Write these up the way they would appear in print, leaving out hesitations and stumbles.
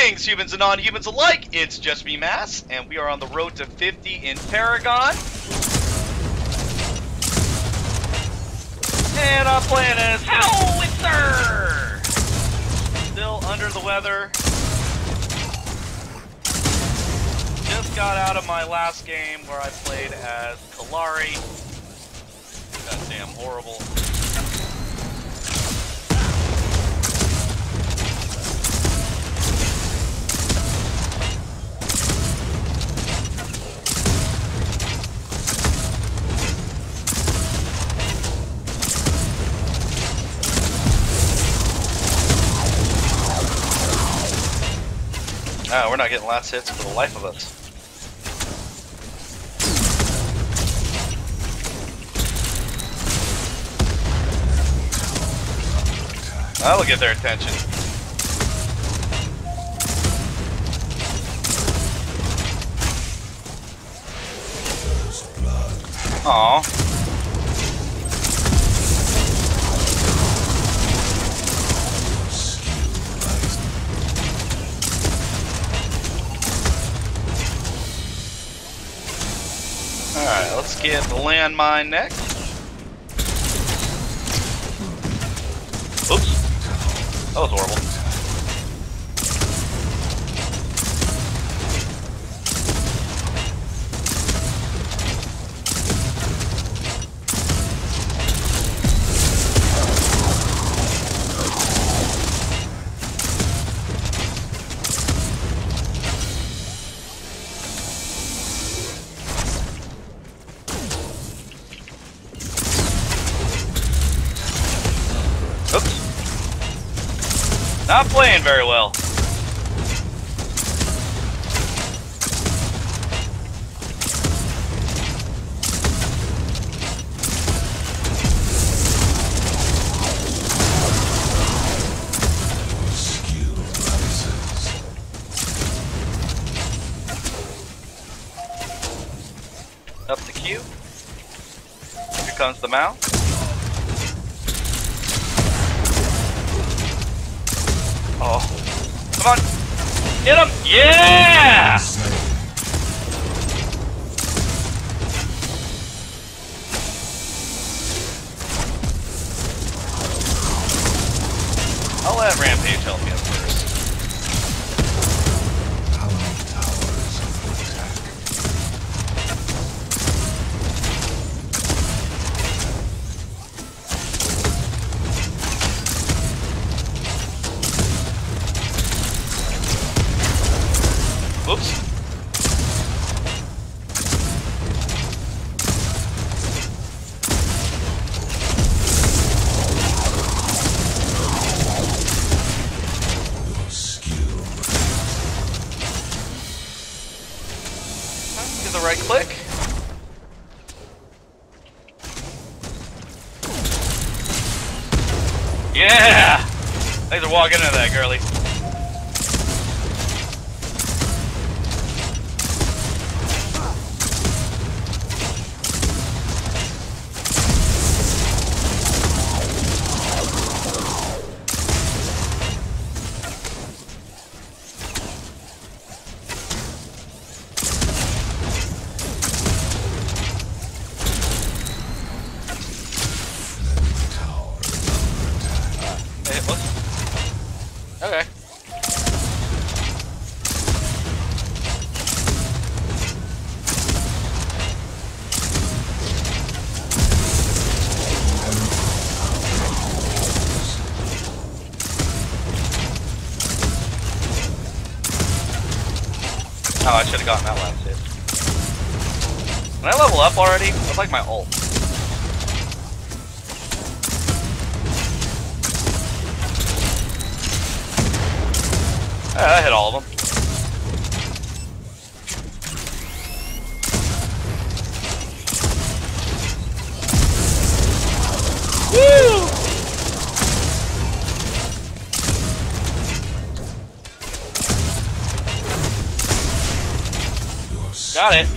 Greetings, humans and non-humans alike. It's JustMeMass, and we are on the road to 50 in Paragon. And I'm playing as Howitzer. Still under the weather. Just got out of my last game where I played as Kalari. Goddamn horrible. We're not getting last hits for the life of us. That'll get their attention. Aww. Alright, let's get the landmine next. Oops. That was horrible. Oops. Not playing very well. Up the Q. Here comes the mount. Oh, come on, hit him, yeah! I'll let Rampage help me up first. Whoops. Get the right click. Yeah! Thanks for walking into that, girlie. Okay. Oh, I should have gotten that last hit. Can I level up already? I'd like my ult. Yeah, I hit all of them. Woo! Got it.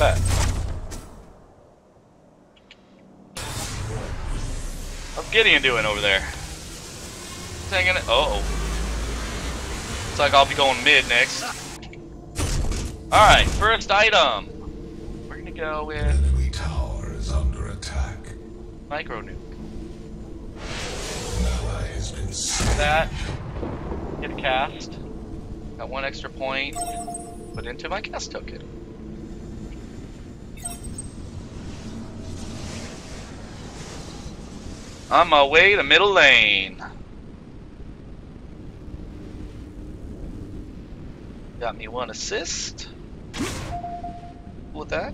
that? How's Gideon doing over there? He's hanging it. Uh oh. Looks like I'll be going mid next. Alright, first item. We're gonna go with Enemy tower is under attack. micro nuke. An ally has been slain. That. Get a cast. Got 1 extra point. Put into my cast token. On my way to middle lane. Got me 1 assist. With that.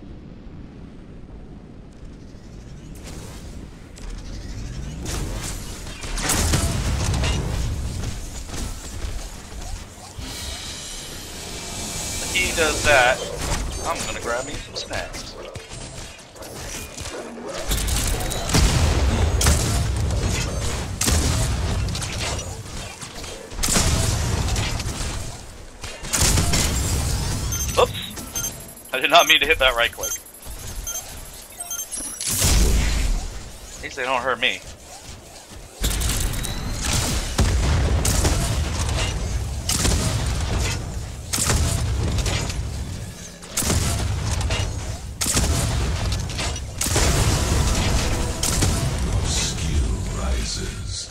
When he does that, I'm gonna grab me some snacks. Oops! I did not mean to hit that right click. At least they don't hurt me. Your skill rises.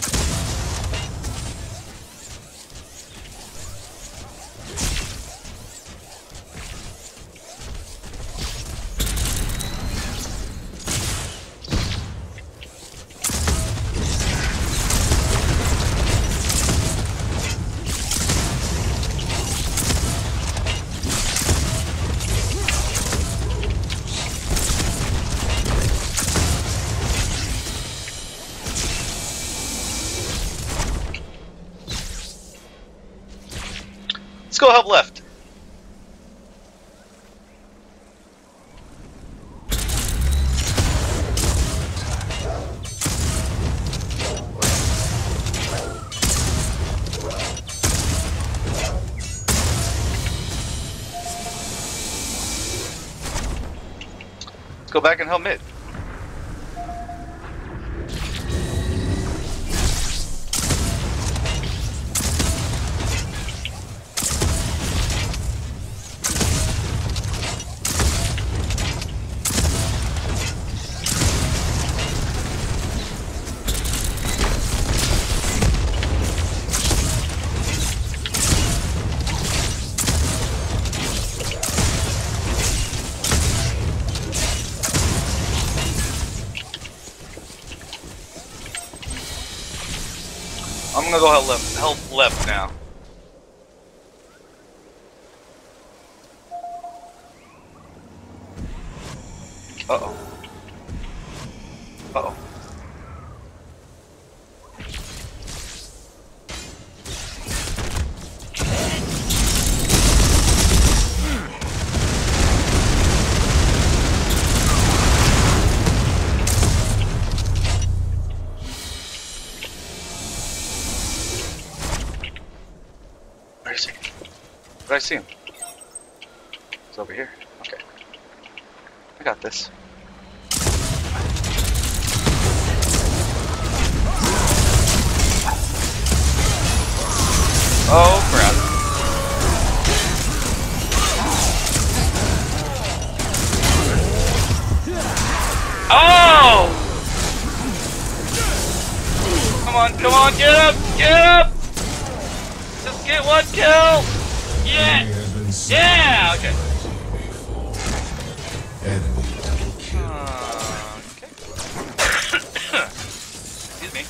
Let's go help left. Let's go back and help mid. I'm gonna go help left now. Uh-oh. Uh-oh. Where is he? Where did I see him? He's over here. Okay. I got this. Oh crap. Oh! Come on, get up! Get up! Just get 1 kill! Yeah! Yeah! Okay. Enemy double kill. Okay. Excuse me.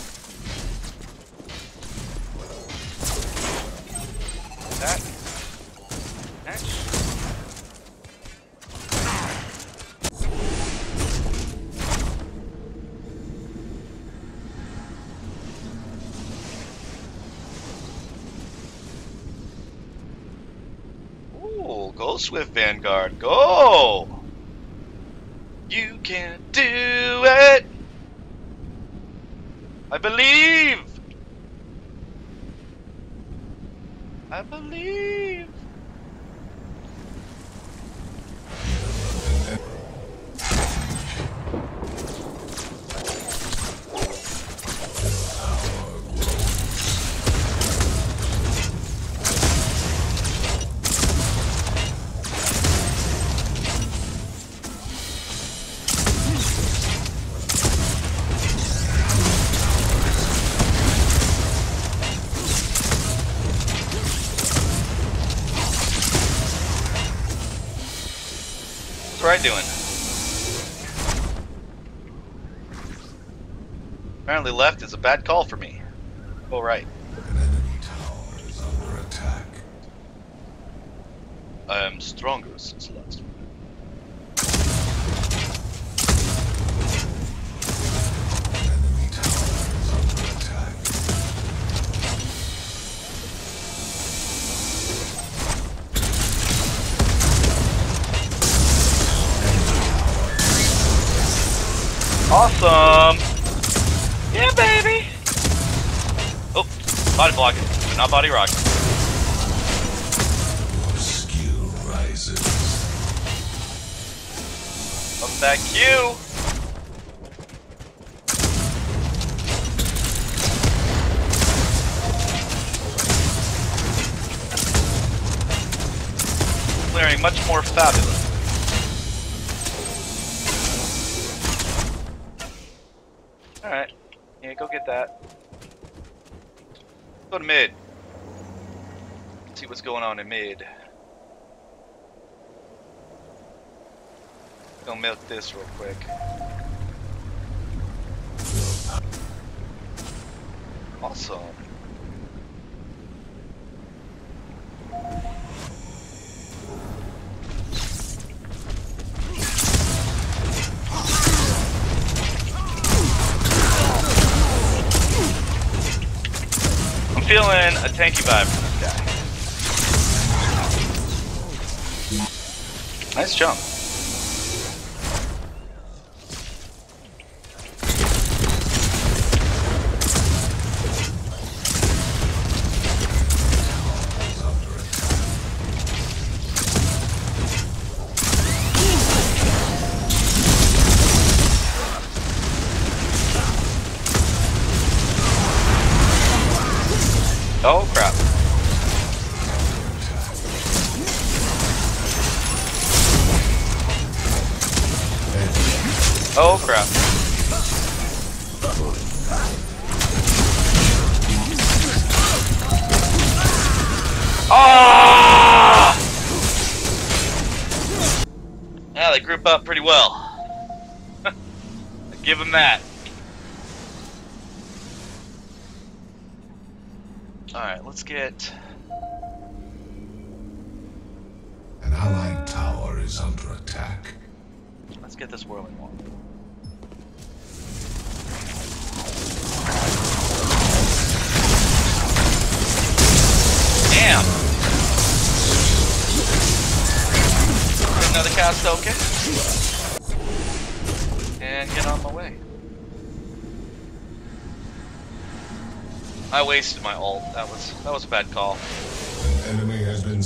That. Next. Ooh, go Swift Vanguard, go! You can do it! I believe! I believe! right doing? Apparently left is a bad call for me. Go right. An enemy tower is under attack. I am stronger since last. An enemy tower is under attack. Awesome! Yeah, baby! Oh, body blocking, but not body rocking. Your skill rises. Up that Q! Clearing much more fabulous. Alright, yeah, go get that. Go to mid. See what's going on in mid. Go milk this real quick. Awesome. I'm feeling a tanky vibe from this guy. Nice jump. Oh crap. Oh crap. Ah! Yeah, they group up pretty well. I give them that. Alright, let's get... An allied tower is under attack. Let's get this whirling one. Damn! Another cast token. And get on my way. I wasted my ult. That was a bad call. An enemy has been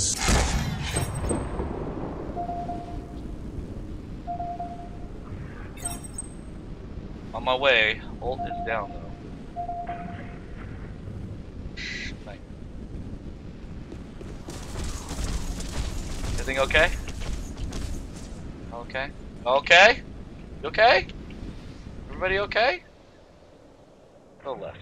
On my way. Ult is down though. Right. Everything okay? Okay. Okay? You okay? Everybody okay? Go left.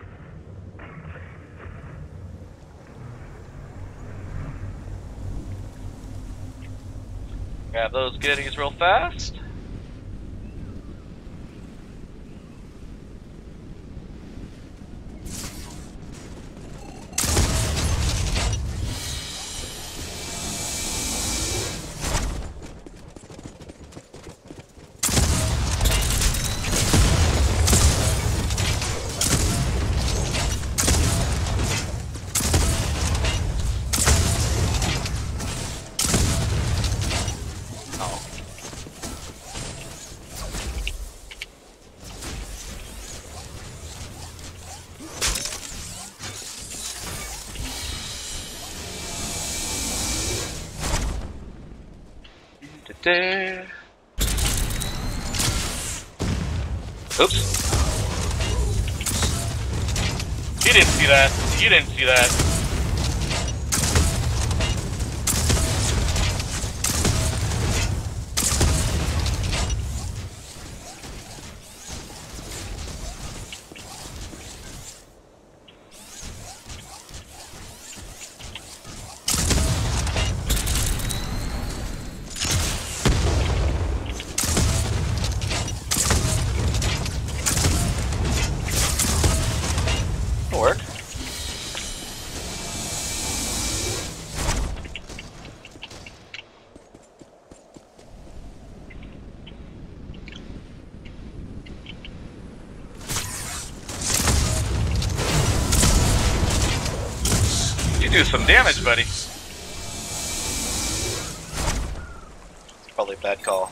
Grab those goodies real fast. There. Oops. You didn't see that. You didn't see that. do some damage, buddy. Probably a bad call.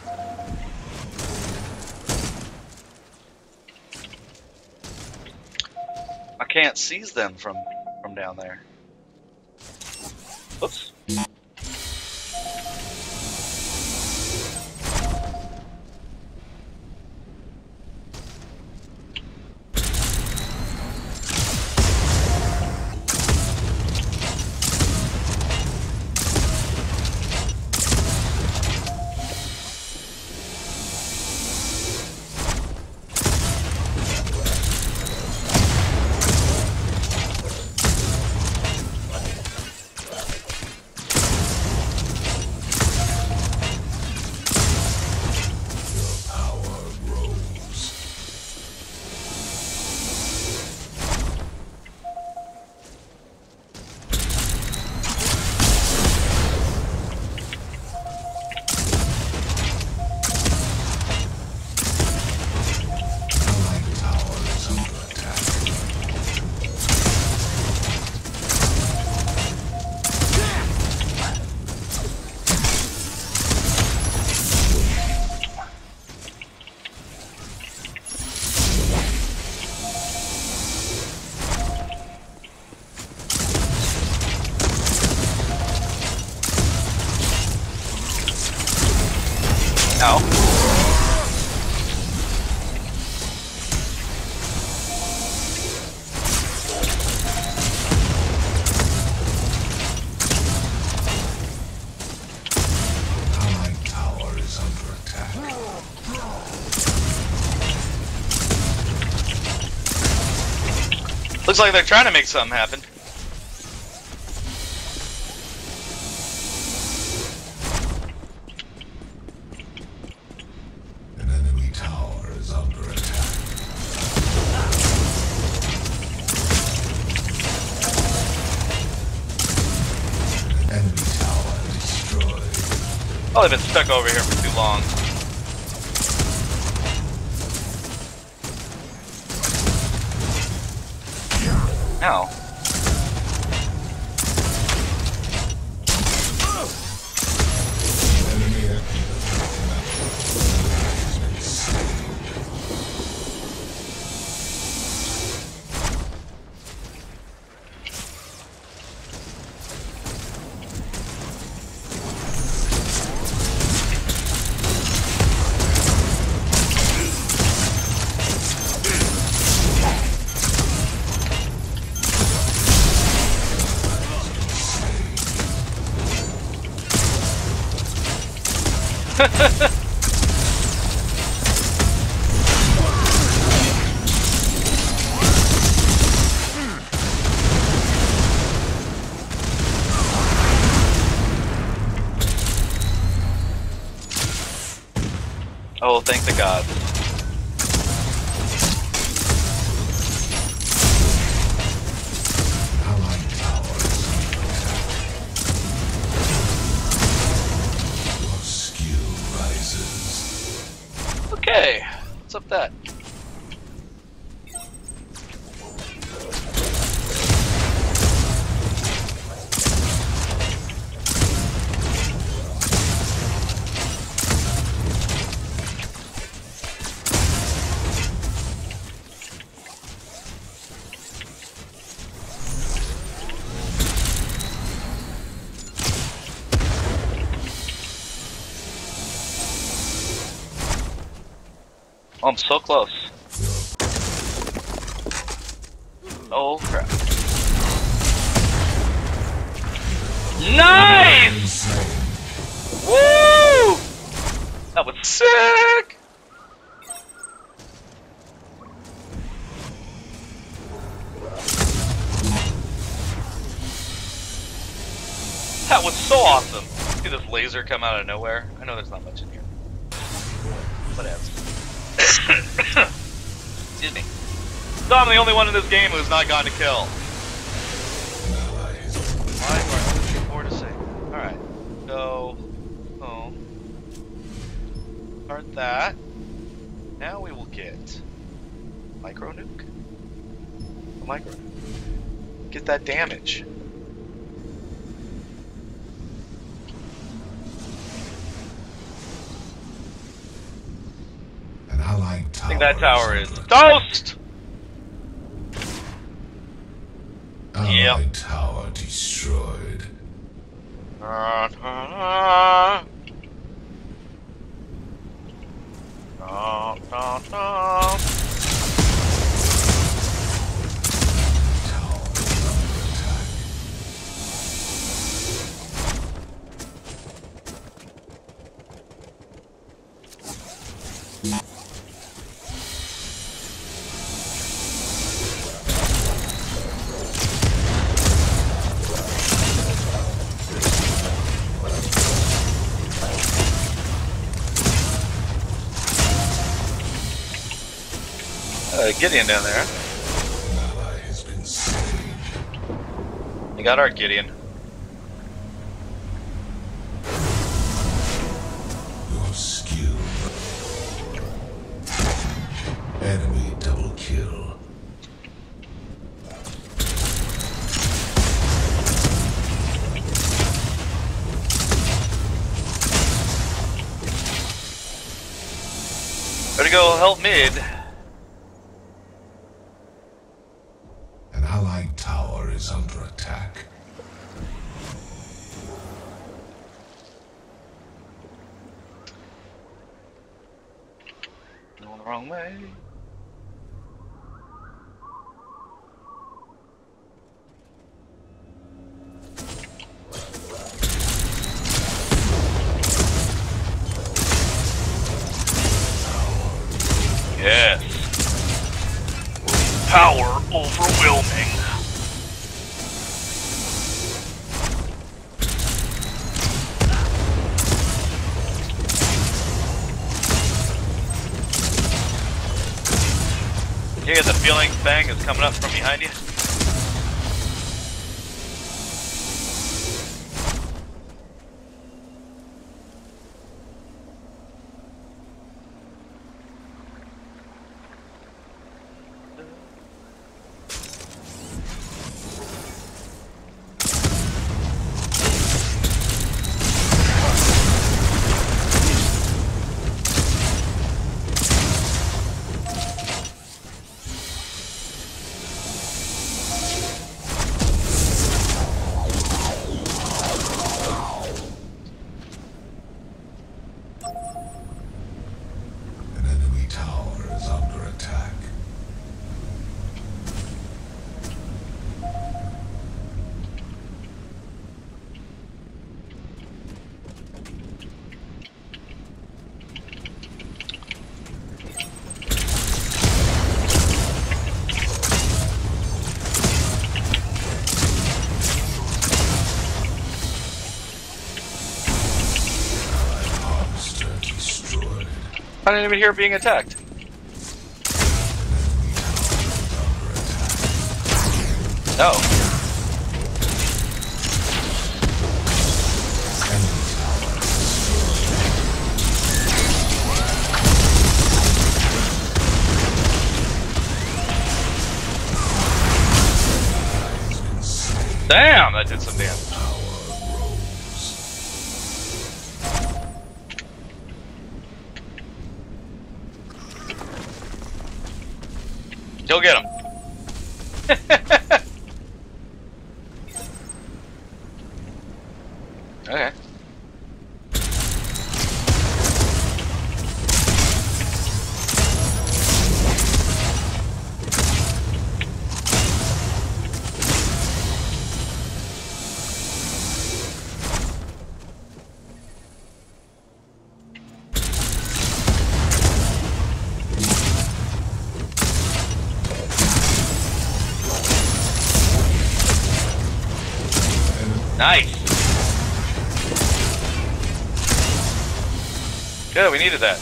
I can't seize them from down there. Oops. Ow. Allied tower is under attack. Looks like they're trying to make something happen. An enemy tower is under attack. An enemy tower destroyed. Oh, they've been stuck over here for too long. Ow. Enemy has been slain. Oh, thank the gods. Allied tower is under attack. Your skill rises. Okay, what's up that? Oh, I'm so close. Oh crap. Nice! Woo! That was sick! That was so awesome. See this laser come out of nowhere? I know there's not much in here. Whatever. Excuse me. So I'm the only one in this game who's not gotten a kill. Why are you more to say? Alright. So home. Start that. Now we will get micro nuke. A micro nuke. Get that damage. That tower is toast! Allied tower destroyed. Gideon down there. An ally has been slain. You got our Gideon. Your skill. Enemy double kill. Better go help mid. An allied tower is under attack. Going the wrong way. Yes. Power overwhelming. You get the feeling Fang is coming up from behind you? An enemy tower is under attack. Allied Howitzer destroyed. I didn't even hear it being attacked. No. Damn, that did some damage. Go get him. Okay. Nice. Good, we needed that.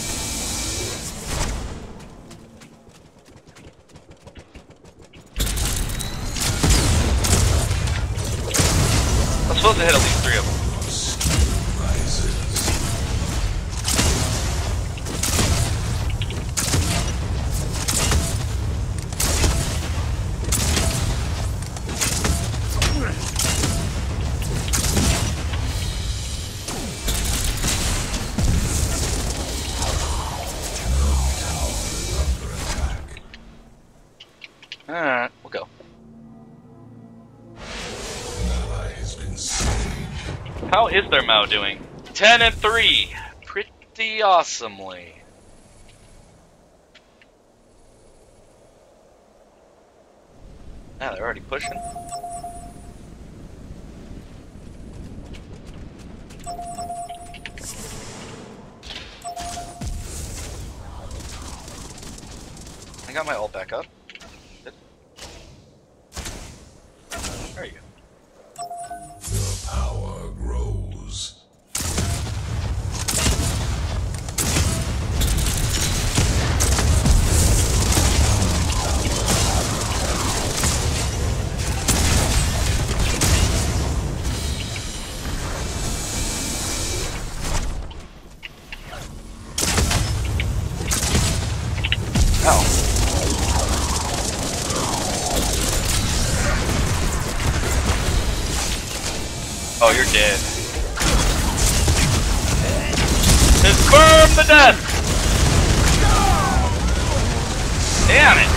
I'm supposed to hit at least 3 of them. How is their Mao doing? 10 and 3. Pretty awesomely. Yeah, they're already pushing. I got my ult back up. Good. There you go. The power grows. Oh, you're dead. Confirm the death! Damn it!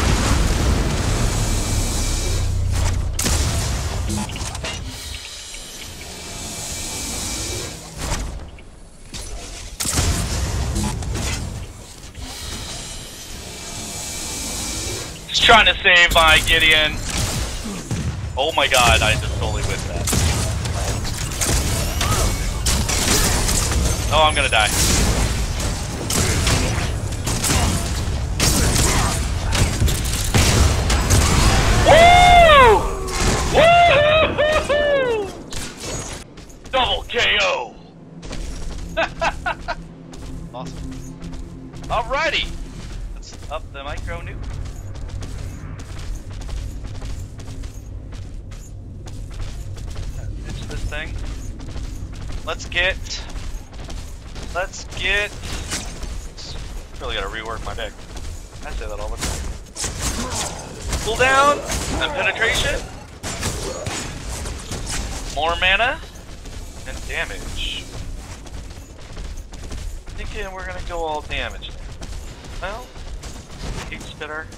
Just trying to save my Gideon. Oh my god, I just totally whipped that. Oh, I'm gonna die. Woo! Woo! Double KO! Awesome. Alrighty! Let's up the micro nuke. Ditch this thing. Let's get... Really gotta rework my deck. I say that all the time. Cooldown and penetration. More mana and damage. Thinking we're gonna go all damage there. Well, heat spitter.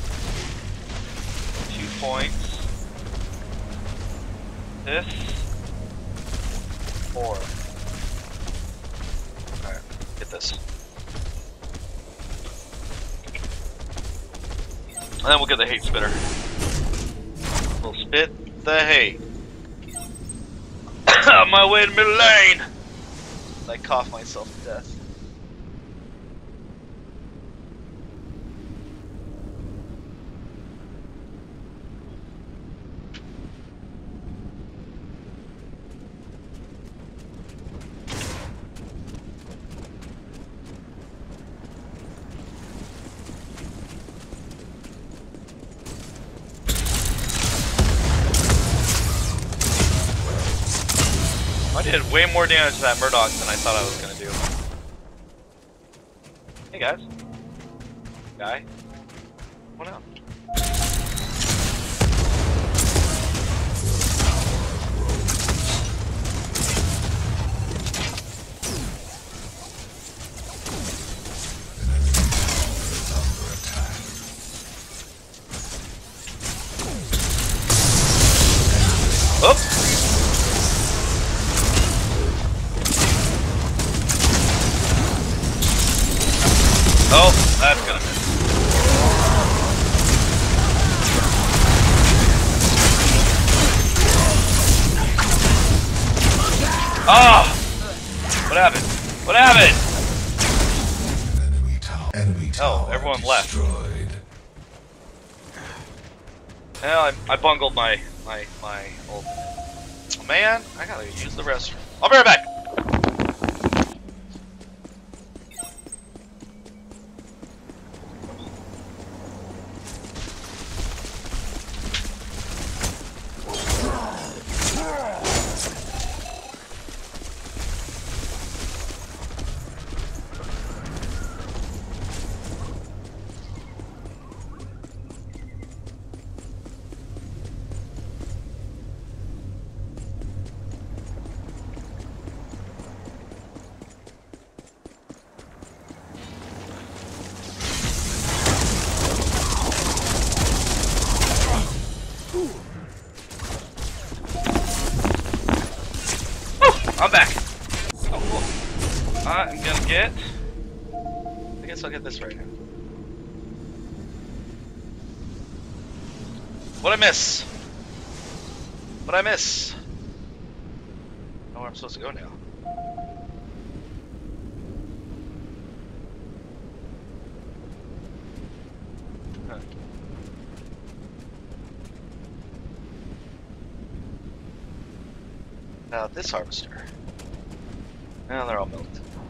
2 points. This 4. Get this. And then we'll get the hate spitter. We'll spit the hate. On my way to middle lane! I cough myself to death. I did way more damage to that Murdoch than I thought I was gonna do. Hey guys. Guy. What up? Oops. Oh, that's gonna miss. Oh! What happened? What happened? Enemy Oh, everyone left. Well, I bungled my old... Oh, man, I gotta use the restroom. I'll be right back! I'm back. Oh, cool. I'm gonna get. I guess I'll get this right now. What'd I miss? What'd I miss? I know where I'm supposed to go now. Huh. Now this harvester. Now they're all milked.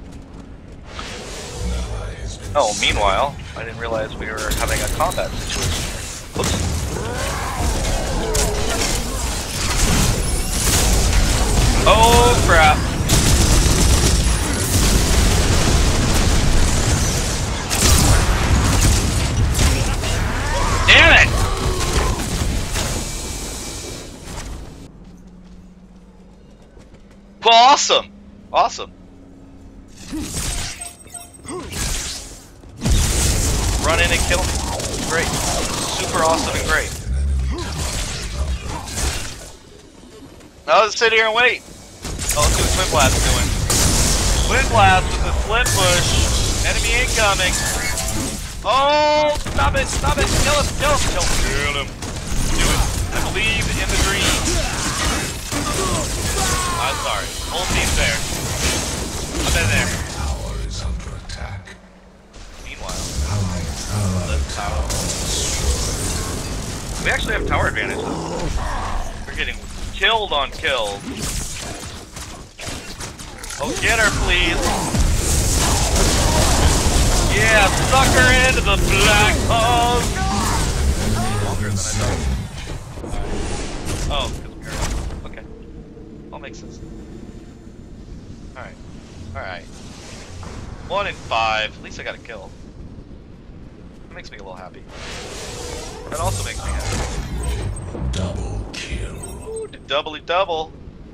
Oh, meanwhile, I didn't realize we were having a combat situation here. Oops. Oh crap. Damn it! Well, awesome! Awesome. Run in and kill me. Great. Super awesome and great. Now let's sit here and wait. Oh, let's see what Twin Blast is doing. Twin Blast with the split push. Enemy incoming. Oh, stop it, stop it. Kill him, kill him, kill him. Kill him. Do it. I believe in the dream. I'm sorry. Whole team's there. I've been there. Tower is under attack. Meanwhile, let's tower. We actually have tower advantage though. We're getting killed on kills. Oh, get her, please. Yeah, suck her into the black hole. Longer than I thought. Oh, because we're okay. All makes sense. Alright. Alright. 1 in 5. At least I got a kill. That makes me a little happy. That also makes me happy. Double kill. Ooh, doubly double.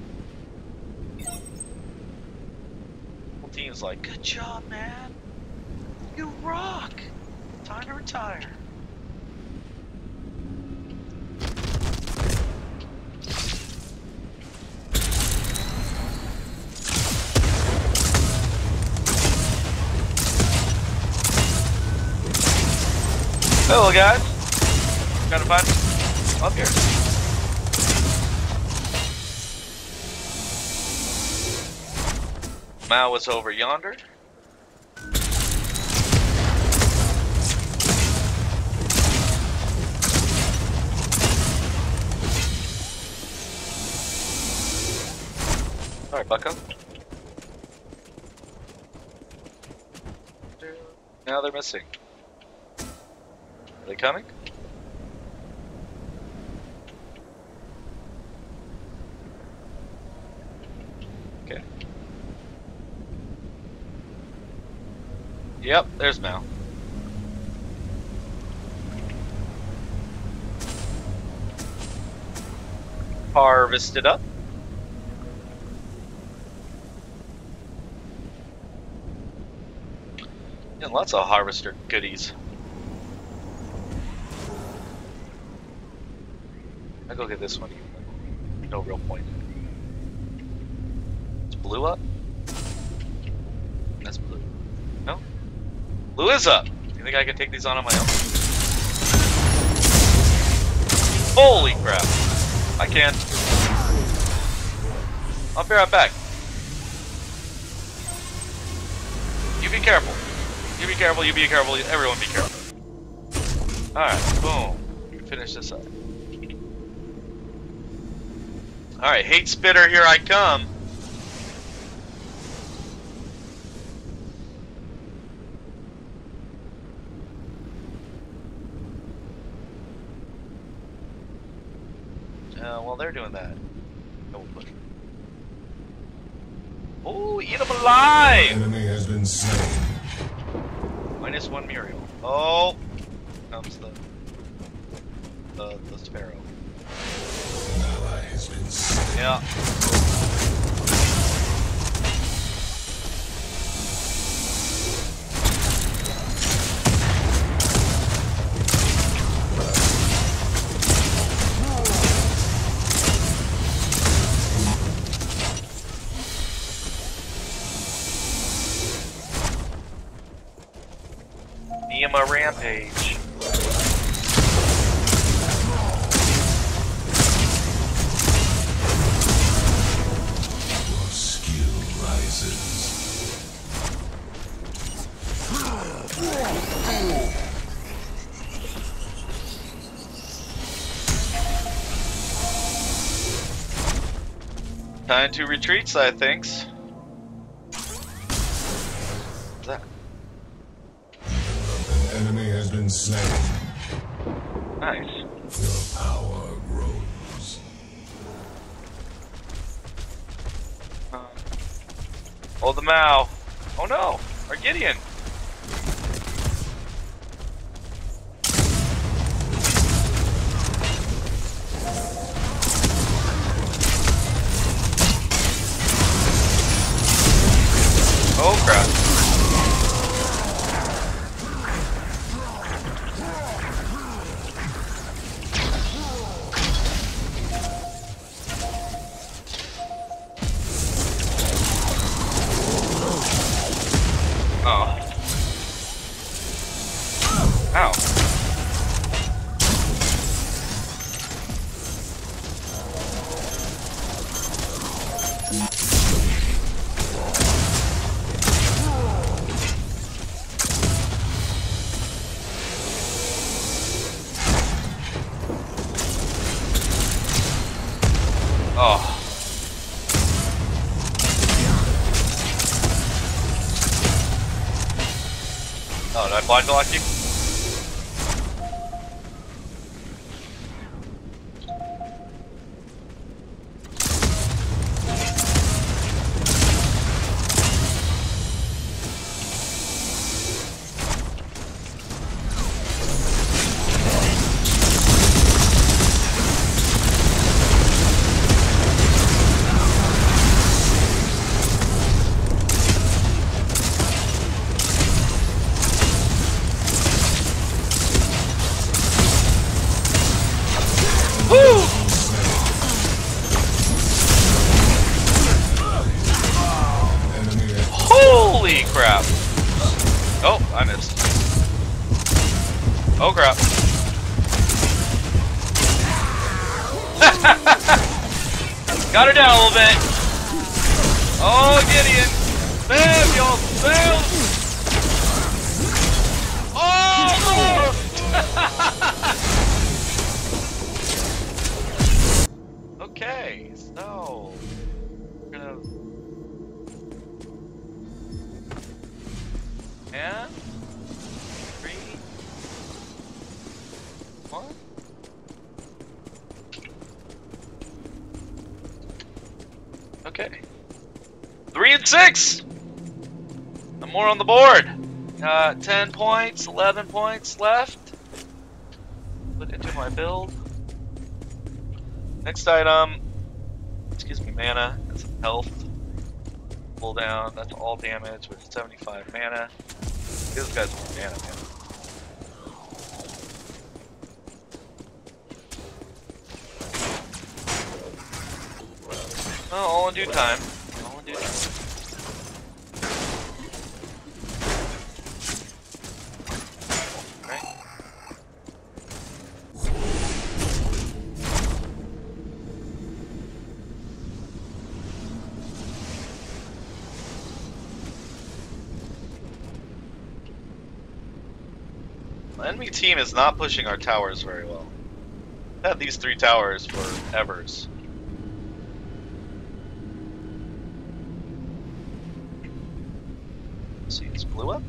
Whole team's like, good job, man. You rock. Time to retire. Hello, guys. Got a find up here. Mao was over yonder. All right, bucko. Now they're missing. Are they coming? Okay. Yep, there's Mal. Harvest it up. And lots of harvester goodies. I'll go get this one. No real point. It's blue up? That's blue. No? Blue is up! You think I can take these on my own? Holy crap! I can. I'll be right back. You be careful. You be careful, you be careful, everyone be careful. Alright, boom. Finish this up. Alright, hate spitter, here I come. While they're doing that. Oh, eat them alive! Enemy has been slain. -1 Muriel. Oh, comes the sparrow. An ally has been slain. Yeah. a rampage. Your skill rises. Time to retreat, side thinks. What's that? An enemy has been slain. Nice. Your power grows. Hold the Mao. Oh no! Our Gideon! Oh crap. Oh. Ow. Oh. Oh, did I blind block you? Holy crap! Oh, I missed. Oh crap. Got her down a little bit. Oh, Gideon! Bam, y'all! Bam! Oh! Okay, so we're gonna and 3, 1. Okay. 3 and 6. I'm more on the board. 10 points, 11 points left. Put into my build. Next item, excuse me, mana, that's health. Pull down, that's all damage with 75 mana. This guy's more mana, man. Oh, all in due time. All in due time. Right. The enemy team is not pushing our towers very well. I've had these 3 towers for evers. See, it's blew up?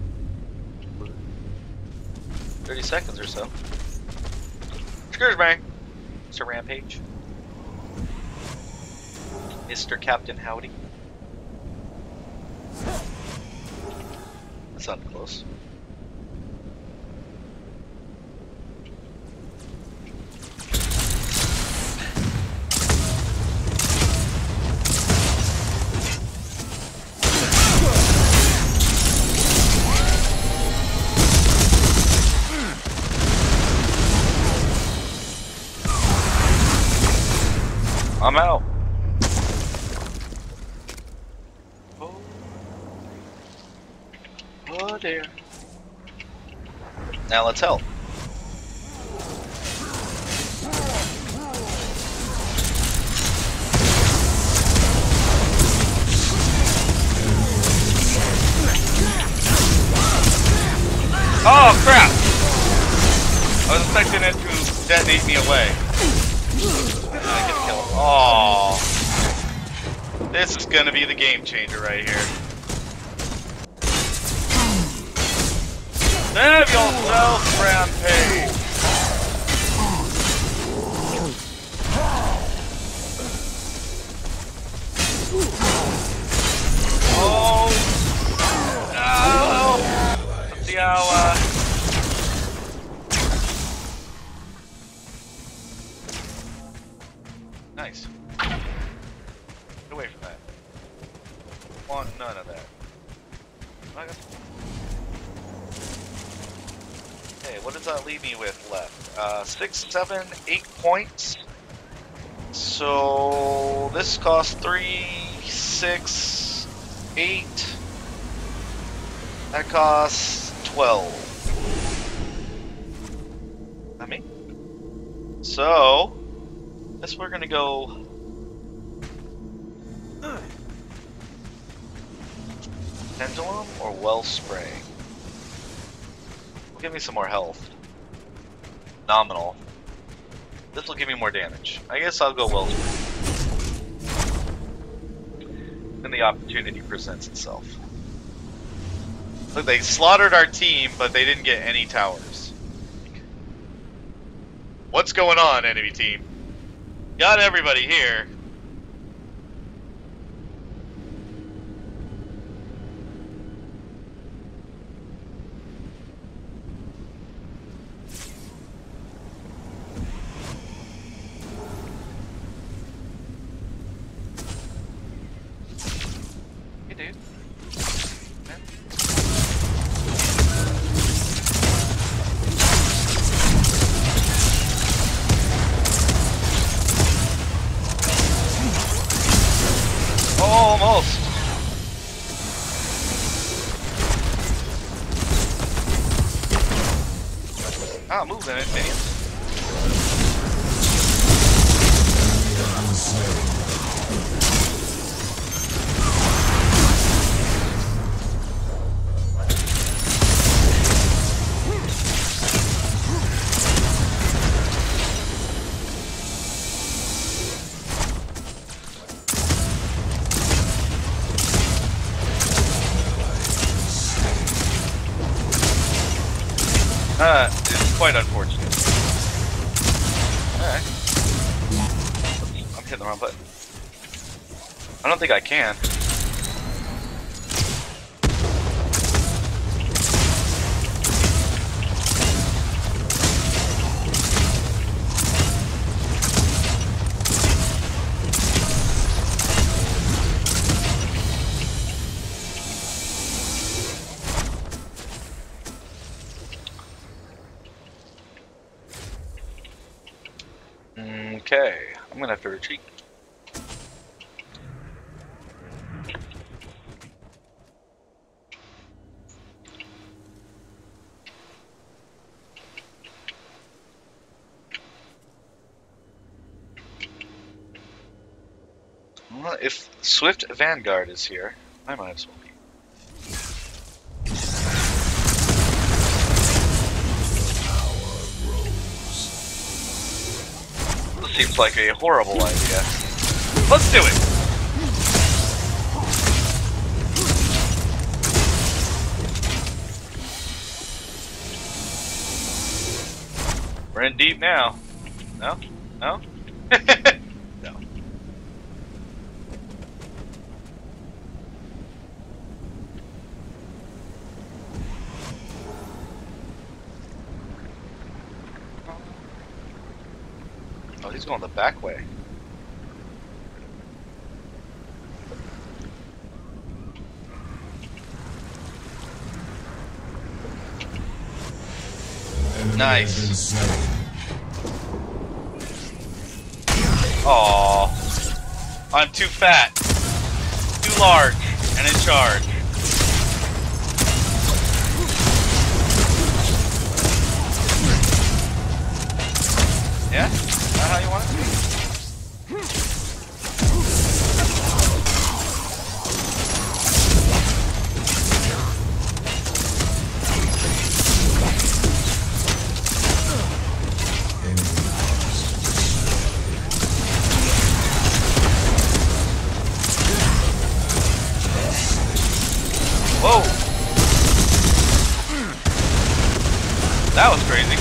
30 seconds or so. Screws bang! Mr. Rampage. Mr. Captain Howdy. That sounded close. I'm out. Oh dear. Now let's help. Oh crap! I was expecting it to detonate me away. I get a kill. Oh, this is gonna be the game changer right here. Have yourself rampage. Oh no! Let's see how. Nice. Get away from that. Want none of that. Okay, what does that leave me with left? 6, 7, 8 points. So this costs 3, 6, 8. That costs 12. I mean, so guess we're gonna go. Pendulum or Wellspray? Give me some more health. Nominal. This will give me more damage. I guess I'll go Wellspray. When the opportunity presents itself. Look, they slaughtered our team, but they didn't get any towers. What's going on, enemy team? Got everybody here. Hey, dude. Man. Almost. Ah, move in advance. It's quite unfortunate. Alright. I'm hitting the wrong button. I don't think I can. Okay, I'm gonna have to retreat. Well, if Swift Vanguard is here, I might as well be. Seems like a horrible idea. Let's do it! We're in deep now. No? No? No. Oh, he's going the back way. Nice. Aww. I'm too fat, too large, and in charge. Yeah? Is that how you want it to be? Whoa! That was crazy.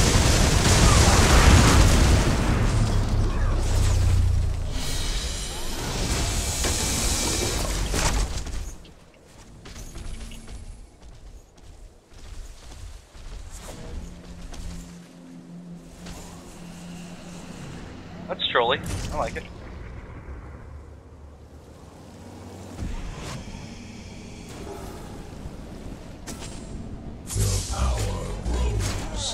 That's trolly. I like it. The power grows.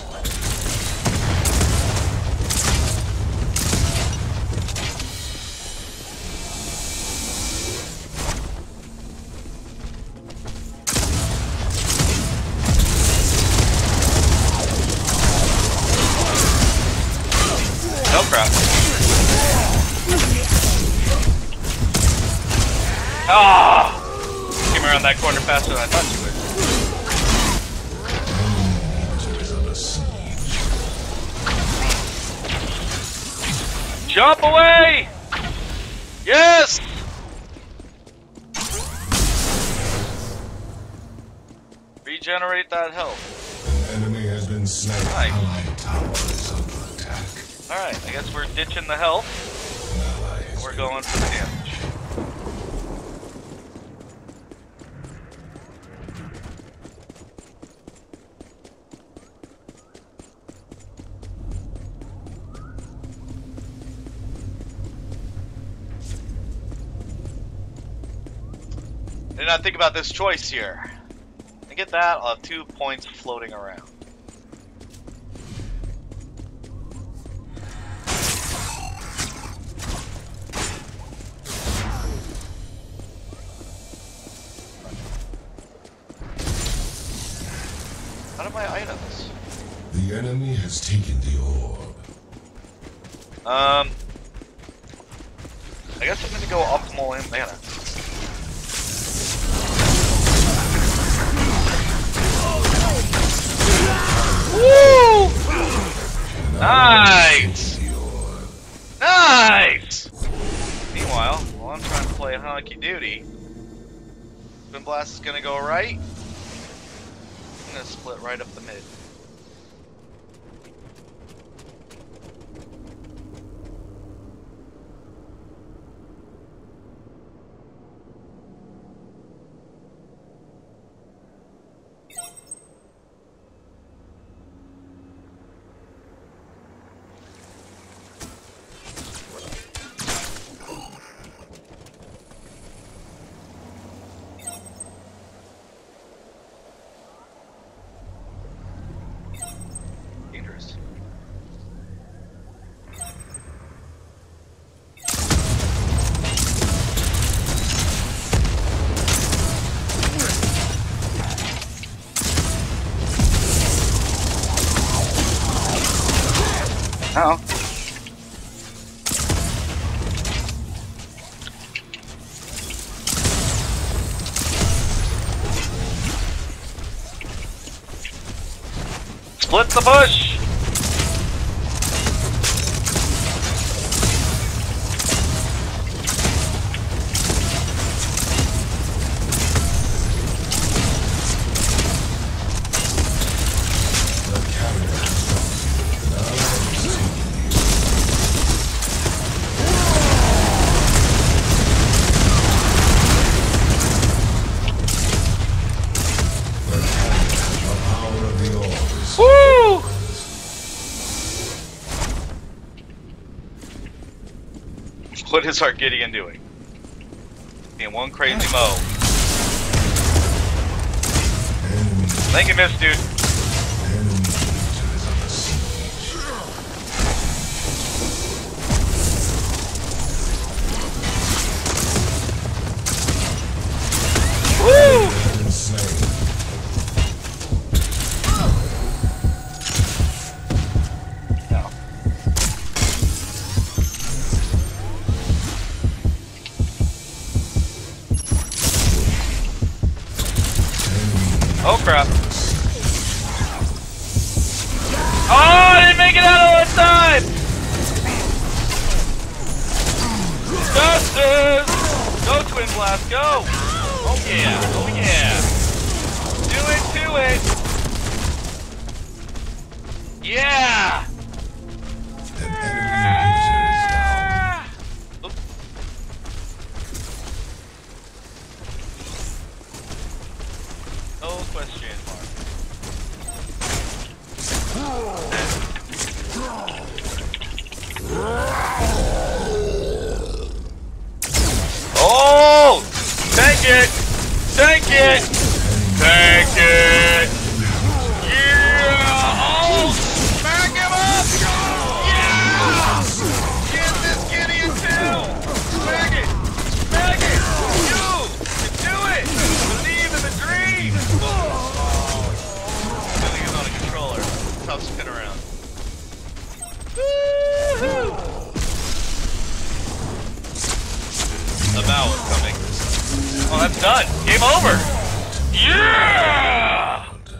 No crap. Ah! Came around that corner faster than I thought you would. Jump away! Yes! Regenerate that health. An enemy has been slain. Nice. Allied tower is under attack. Alright, I guess we're ditching the health. An ally has We're been going for the damage. Did not think about this choice here. I get that, I'll have 2 points floating around. Out of my items. The enemy has taken the orb. I guess I'm gonna go optimal in mana. Woo! Nice! Nice! Meanwhile, while I'm trying to play honky doody, Twin Blast is gonna go right. I'm gonna split right up the mid. Dangerous. Oh. Split the bush! The carrier has dropped. An ally has taken the orb. The power of the orb is Woo! What is our Gideon doing? Being one crazy mo. enemy. Thank you, miss, dude. Enemy leader is under siege. Woo! Has been slain. No. Oh crap. Oh, I didn't make it out on time! Justice! Go, Twin Blast, go! Oh yeah, oh yeah. Do it! Yeah! An enemy user is down. Oops. No question mark. Oh! Tank it! Tank it! Tank it! Yeah! Oh! Smack him up! Yeah! Get this Gideon too! Smack it! Smack it! You can do it! Believe in the dream! Oh! Feeling is on a controller. Stop spinning around. Woo-hoo! The bow is coming. Oh, that's done. Game over. Yeah!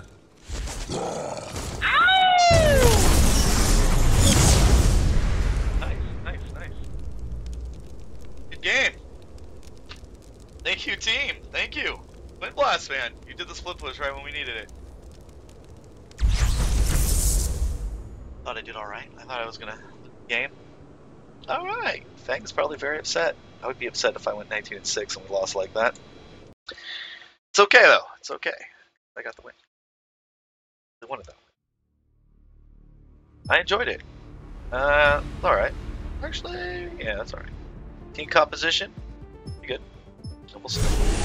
Nice. Good game. Thank you, team. Thank you. Twin Blast, man. You did the split push right when we needed it. Thought I did alright. I thought I was gonna game. Alright. Fang's probably very upset. I would be upset if I went 19-6 and we lost like that. It's okay though. It's okay. I got the win. I wanted that win. I enjoyed it. Alright. Actually, yeah, that's alright. Team composition. Pretty good. And we'll see.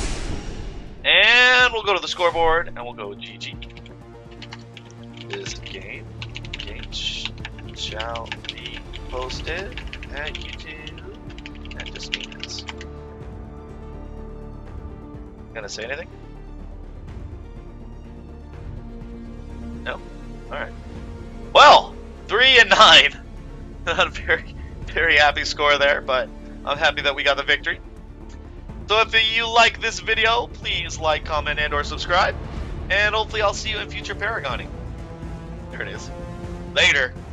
And we'll go to the scoreboard and we'll go GG. This game shall be posted at YouTube and JustMeMass. Gonna say anything? No? Alright. Well, 3-9. Not a very happy score there, but I'm happy that we got the victory. So if you like this video, please like, comment, and or subscribe. And hopefully I'll see you in future Paragoning. There it is. Later.